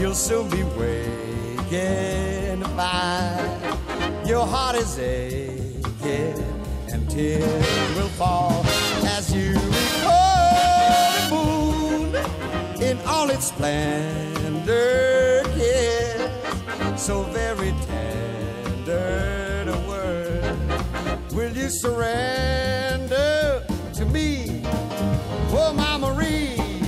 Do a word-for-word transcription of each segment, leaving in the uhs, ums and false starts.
you'll soon be waking to find your heart is aching and tears will fall as you recall the moon in all its splendor, yes, so very tender the word. Will you surrender to me, oh my Marie?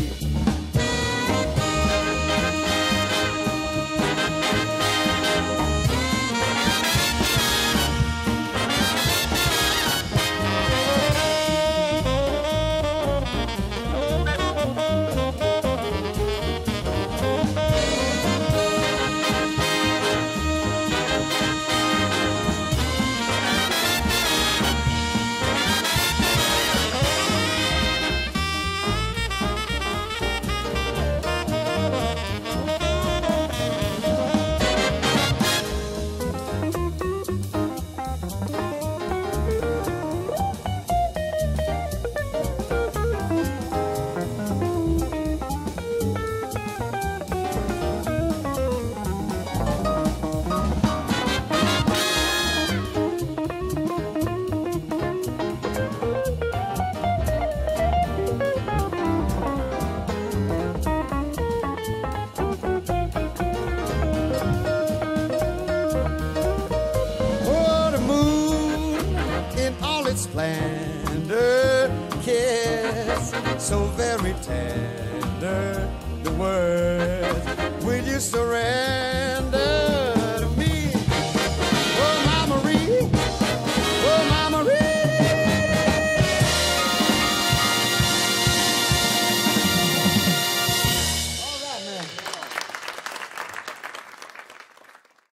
Splendor, kiss, so very tender the words. Will you surrender?